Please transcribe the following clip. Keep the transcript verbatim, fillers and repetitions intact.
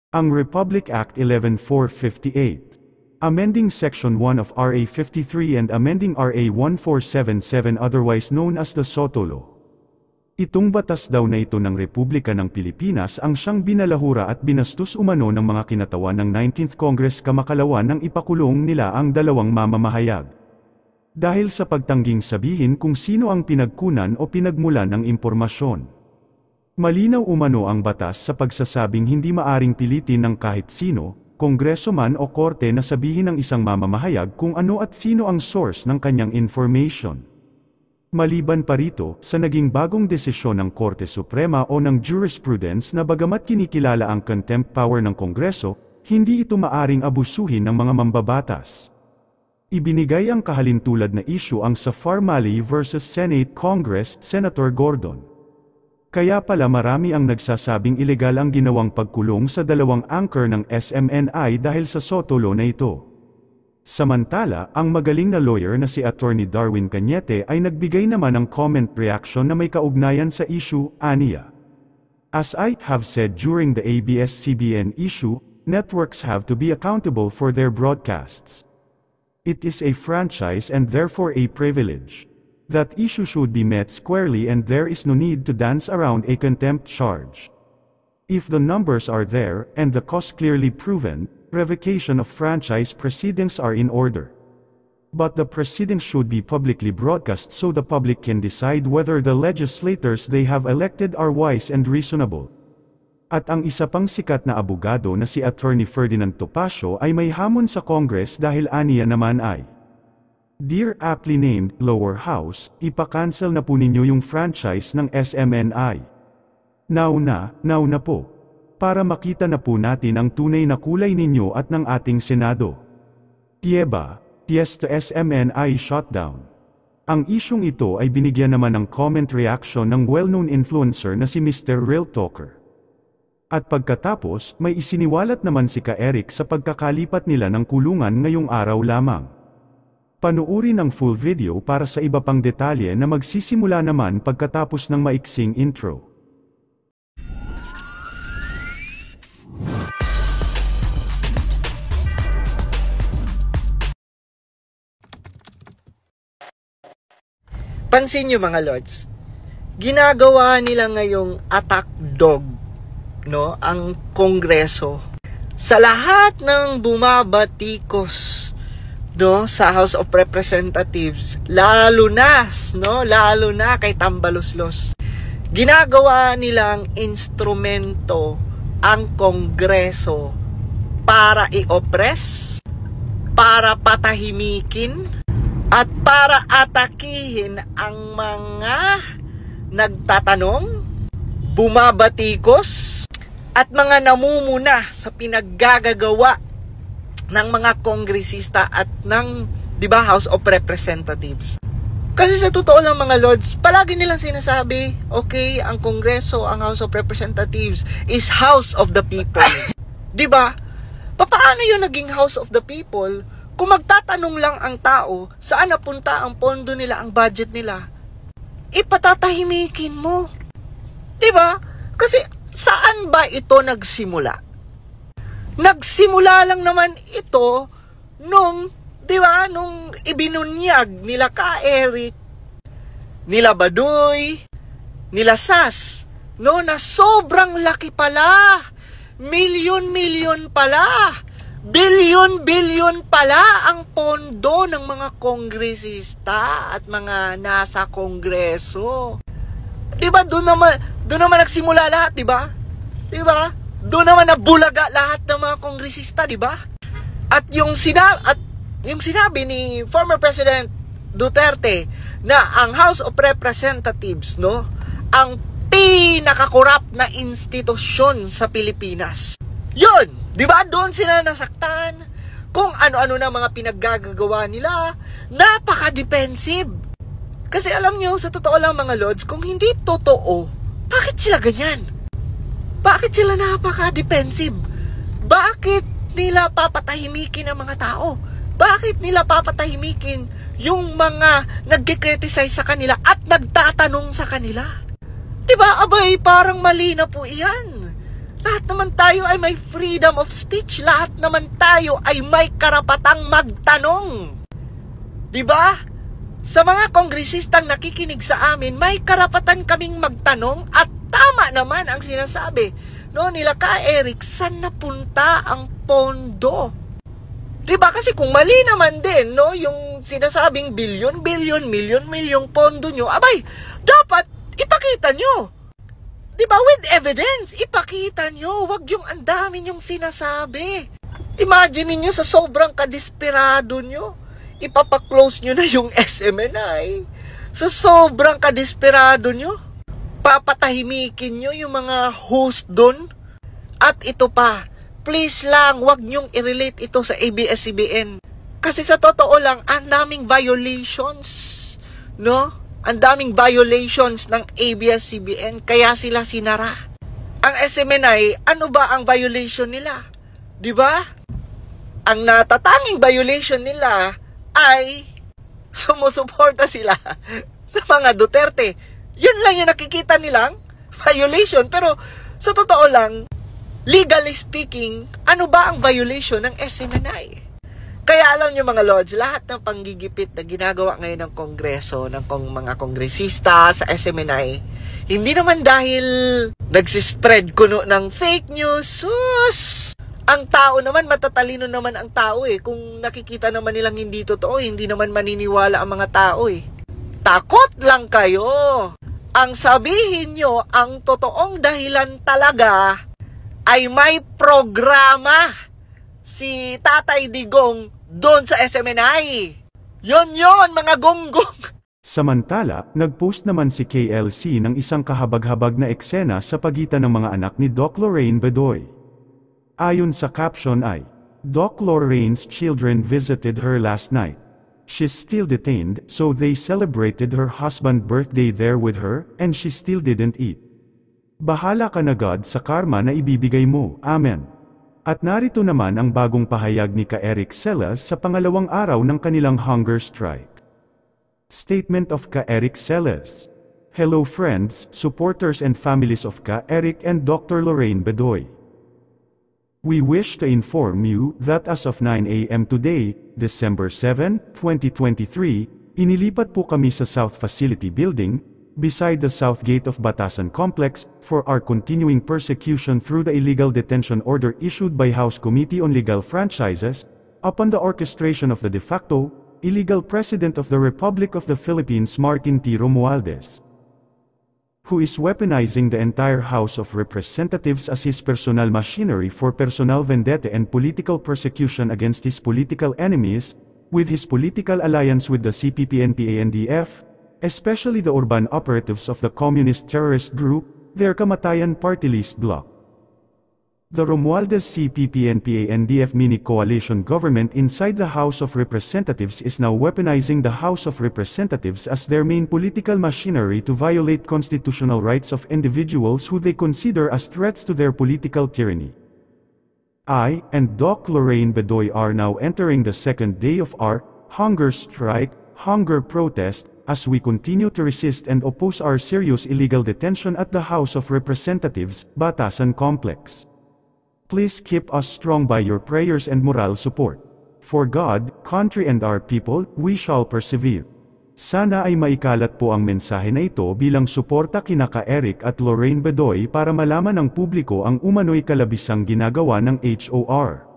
Ang Republic Act eleven four fifty-eight, amending Section one of R A fifty-three and amending R A fourteen seventy-seven otherwise known as the Soto Law. Itong batas daw na ito ng Republika ng Pilipinas ang siyang binalahura at binastos umano ng mga kinatawan ng nineteenth Congress kamakalawan nang ipakulong nila ang dalawang mamamahayag. Dahil sa pagtangging sabihin kung sino ang pinagkunan o pinagmulan ng impormasyon. Malinaw umano ang batas sa pagsasabing hindi maaring pilitin ng kahit sino, kongreso man o korte na sabihin ng isang mamamahayag kung ano at sino ang source ng kanyang information. Maliban pa rito, sa naging bagong desisyon ng Korte Suprema o ng jurisprudence na bagamat kinikilala ang contempt power ng Kongreso, hindi ito maaring abusuhin ng mga mambabatas. Ibinigay ang kahalintulad na issue ang sa Farmali versus Senate Congress, Senator Gordon. Kaya pala marami ang nagsasabing ilegal ang ginawang pagkulong sa dalawang anchor ng S M N I dahil sa Soto Law na ito. Samantala, ang magaling na lawyer na si Attorney Darwin Cañete ay nagbigay naman ng comment reaction na may kaugnayan sa issue, aniya. As I have said during the A B S C B N issue, networks have to be accountable for their broadcasts. It is a franchise and therefore a privilege. That issue should be met squarely and there is no need to dance around a contempt charge. If the numbers are there, and the cost clearly proven, revocation of franchise proceedings are in order. But the proceedings should be publicly broadcast so the public can decide whether the legislators they have elected are wise and reasonable. At ang isa pang sikat na abogado na si Attorney Ferdinand Topacio ay may hamon sa Congress dahil aniya naman ay, Dear aptly named Lower House, ipa-cancel na po ninyo yung franchise ng S M N I. Now na, now na po. Para makita na po natin ang tunay na kulay ninyo at ng ating Senado. Pieba, yes to S M N I shutdown. Ang isyong ito ay binigyan naman ng comment reaction ng well-known influencer na si Mister Real Talker. At pagkatapos, may isiniwalat naman si Ka Eric sa pagkakalipat nila ng kulungan ngayong araw lamang. Panuuri ng full video para sa iba pang detalye na magsisimula naman pagkatapos ng maiksing intro. Pansin nyo mga lords, ginagawa nila ngayong attack dog, no, ang Kongreso. Sa lahat ng bumabatikos, no, sa House of Representatives, lalo na, no, lalo na kay Tambaloslos. Ginagawa nilang instrumento ang Kongreso para i-oppress, para patahimikin, at para atakihin ang mga nagtatanong, bumabatikos, at mga namumuna sa pinaggagawa ng mga kongresista at ng, di ba, House of Representatives. Kasi sa totoo lang mga lords, palagi nilang sinasabi, okay, ang Kongreso, ang House of Representatives is House of the People. Di ba? Paano yun naging House of the People kung magtatanong lang ang tao saan napunta ang pondo nila, ang budget nila? Ipatatahimikin mo. Di ba? Kasi saan ba ito nagsimula? Nagsimula lang naman ito nung, di ba, nung ibinunyag nila Ka Eric, nila Baduy, nila Sas, no, na sobrang laki pala, milyon-milyon pala, bilyon-bilyon pala ang pondo ng mga kongresista at mga nasa Kongreso. Di ba, doon naman, doon naman nagsimula lahat, di ba? Di ba? Doon naman nabulaga lahat ng mga kongresista, di ba? At yung sinabi, at yung sinabi ni former President Duterte na ang House of Representatives, no, ang pinakakorap na institusyon sa Pilipinas. Yun, di ba? Doon sila nasaktan. Kung ano-ano na mga pinaggagawa nila, napaka-defensive. Kasi alam nyo, sa totoo lang mga lords, kung hindi totoo, bakit sila ganyan? Bakit sila napaka-defensive? Bakit nila papatahimikin ang mga tao? Bakit nila papatahimikin yung mga nagkikriticize sa kanila at nagtatanong sa kanila? Diba, abay, parang mali na po iyan. Lahat naman tayo ay may freedom of speech. Lahat naman tayo ay may karapatang magtanong. Di ba? Sa mga kongresistang nakikinig sa amin, may karapatan kaming magtanong at tama naman ang sinasabi. No, nila ka, Eric, saan napunta ang pondo? Di ba? Kasi kung mali naman din, no, yung sinasabing bilyon, bilyon, milyon, milyong pondo nyo, abay, dapat ipakita nyo. Di ba? With evidence, ipakita nyo. Wag yung ang dami nyong sinasabi. Imagine niyo sa sobrang kadesperado nyo, ipapaklose nyo na yung S M N I. Sa sobrang kadesperado nyo, papatahimikin nyo yung mga host doon. At ito pa, please lang, wag nyong i-relate ito sa A B S C B N. Kasi sa totoo lang, ang daming violations, no? Ang daming violations ng A B S C B N, kaya sila sinara. Ang S M N I, ano ba ang violation nila? Di ba? Ang natatanging violation nila ay sumusuporta sila sa mga Duterte. Yun lang yung nakikita nilang violation. Pero sa totoo lang, legally speaking, ano ba ang violation ng S M N I? Kaya alam nyo mga lords, lahat ng panggigipit na ginagawa ngayon ng Kongreso, ng kong mga kongresista sa S M N I, hindi naman dahil nagsispread kuno ng fake news. Sus! Ang tao naman, matatalino naman ang tao eh. Kung nakikita naman nilang hindi totoo, hindi naman maniniwala ang mga tao eh. Takot lang kayo. Ang sabihin nyo, ang totoong dahilan talaga ay may programa si Tatay Digong doon sa S M N I. Yon yon mga gonggong. Samantala, nagpost naman si K L C ng isang kahabag-habag na eksena sa pagitan ng mga anak ni Doc Lorraine Bedoy. Ayon sa caption ay, Doc Lorraine's children visited her last night. She's still detained, so they celebrated her husband's birthday there with her, and she still didn't eat. Bahala ka na God sa karma na ibibigay mo. Amen. At narito naman ang bagong pahayag ni Ka Eric Celas sa pangalawang araw ng kanilang hunger strike. Statement of Ka Eric Celas. Hello friends, supporters and families of Ka Eric and Doctor Lorraine Bedoy. We wish to inform you that as of nine A M today, December seventh, twenty twenty-three, inilipat po kami sa South Facility Building, beside the South Gate of Batasan Complex, for our continuing persecution through the illegal detention order issued by House Committee on Legal Franchises, upon the orchestration of the de facto, illegal President of the Republic of the Philippines Martin T. Romualdez, who is weaponizing the entire House of Representatives as his personal machinery for personal vendetta and political persecution against his political enemies, with his political alliance with the C P P N P A N D F, especially the urban operatives of the communist terrorist group, their Kamatayan Party List bloc. The Romualdez C P P N P A N D F mini-coalition government inside the House of Representatives is now weaponizing the House of Representatives as their main political machinery to violate constitutional rights of individuals who they consider as threats to their political tyranny. I and Doc Lorraine Bedoy are now entering the second day of our hunger strike, hunger protest, as we continue to resist and oppose our serious illegal detention at the House of Representatives, Batasan Complex. Please keep us strong by your prayers and moral support. For God, country and our people, we shall persevere. Sana ay maikalat po ang mensahe na ito bilang suporta kina Ka Eric at Lorraine Bedoy para malaman ng publiko ang umano'y kalabisang ginagawa ng H O R.